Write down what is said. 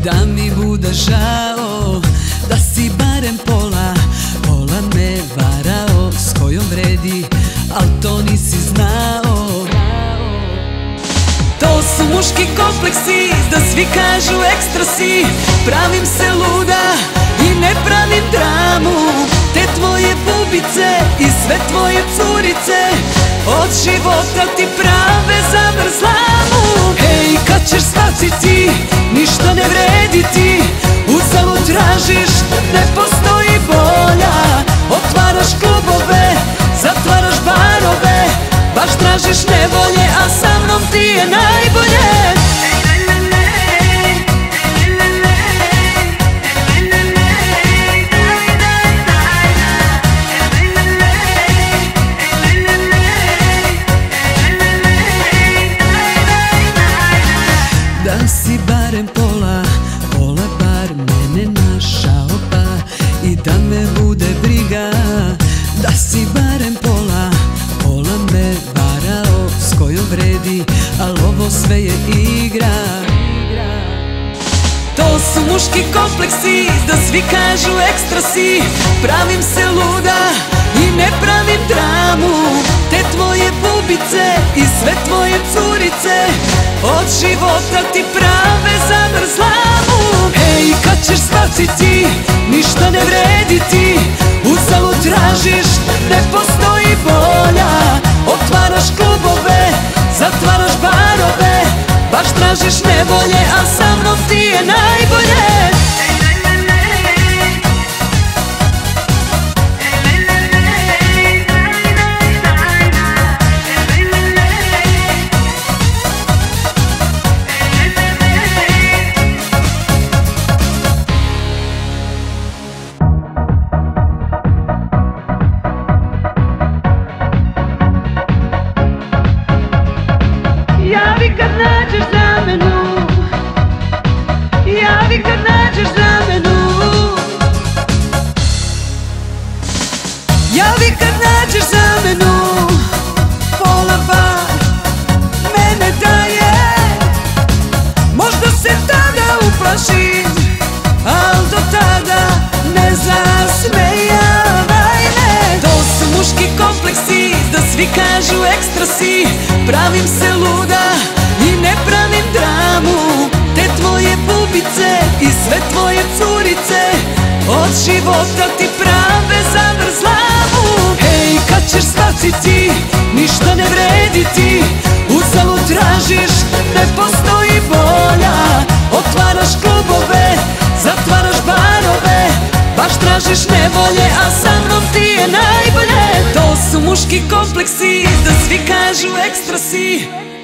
da mi bude žao, da si barem pola me varao. S kojom vredi, al to nisi znao. To su muški kompleksi, da svi kažu ekstra si. Pravim se luda i ne pravim dramu. Te tvoje bubice i sve tvoje curice od života ti prave zavrzlamu. Hej, kad ćeš shvatiti, ništa ne vredi ti. Uzalud tražiš, ne postoji bolja. Otvaraš klubove, zatvaraš barove, baš tražiš nevolje, a sa mnom ti je najbolje. Da si barem pola bar mene našao pa i da me bude briga. Da si barem pola me varao. S kojom vredi, al ovo sve je igra. To su muški kompleksi, da svi kažu ekstra si. Pravim se luda i ne pravim dramu. Te tvoje bubice i sve tvoje curice od života ti prave zavrzlamu. Hej, kad ćeš shvatiti, ništa ne vredi ti. Uzalud tražiš, ne postoji bolja. Otvaraš klubove, zatvaraš barove, baš tražiš nevolje, a sa mnom ti je najbolje. Javi kad nađeš zamenu, javi kad nađeš zamenu, Javi kad nađeš zamenu. Pola bar mene daje. Možda se tada uplašim, al do tada ne zasmejavaj me. To su muški kompleksi, da svi kažu ekstra si. Pravim se luda i ne pravim dramu. Te tvoje bubice i sve tvoje curice od života ti prave zavrzlamu. Hej, kad ćeš shvatiti, ništa ne vredi ti. Uzalud tražiš, ne postoji bolja. Otvaraš klubove, zatvaraš barove, baš tražiš nevolje, a sa mnom ti je najbolje. To su muški kompleksi, da svi kažu ekstra si.